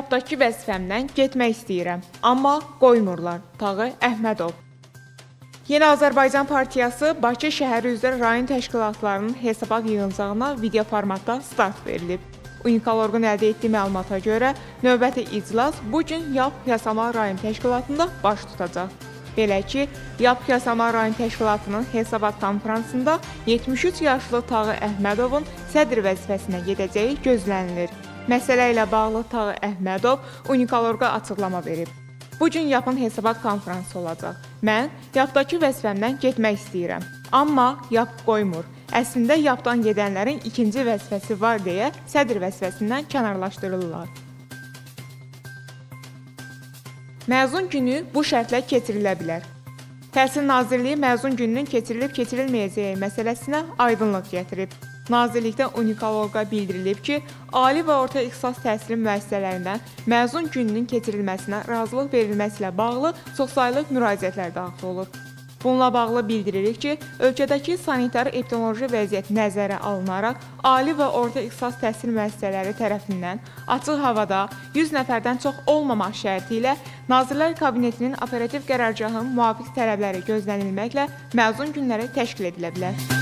Yabdakı vəzifəmdən getmək istəyirəm, amma qoymurlar. Tağı Əhmədov. Yeni Azərbaycan Partiyası Bakı şəhəri üzrə rayon təşkilatlarının hesabat yığıncağına video formatda start verilib. Unikal orqan əldə etdiyi məlumata görə növbəti iclas bu gün Yab-Yasamal rayon təşkilatında baş tutacaq. Belə ki, Yab-Yasamal rayon təşkilatının hesabat konfransında 73 yaşlı Tağı Əhmədovun sədr vəzifəsinə gedəcəyi gözlənilir. Məsələ ilə bağlı Tağı Əhmədov Unikal orqan açıqlama verib. Bu gün Yapın hesabat konfransı olacaq. Mən Yabdakı vəzifəmdən getmək istəyirəm. Amma Yab qoymur. Əslində Yabdan gedənlərin ikinci vəzifəsi var deyə sədr vəzifəsindən kənarlaşdırırlar. Məzun günü bu şərtlə keçirilə bilər. Təhsil Nazirliyi məzun gününün keçirilib-keçirilməyəcəyi məsələsinə aydınlıq gətirib. Nazirlikdə unikal orqan bildirilib ki, ali və orta ixtisas təhsili müəssisələrindən məzun gününün keçirilməsinə razılıq verilməsi ilə bağlı çoxsaylı müraciətlər daxil olur. Bununla bağlı bildiririk ki, ölkədəki sanitar-epidemioloji vəziyyət nəzərə alınaraq, ali və orta ixtisas təhsil müəssisələri tərəfindən açıq havada 100 nəfərdən çox olmamaq şərti ilə Nazirlər Kabinetinin operativ qərargahının müvafiq tələbləri gözlənilməklə məzun günləri təşkil edilə bilər.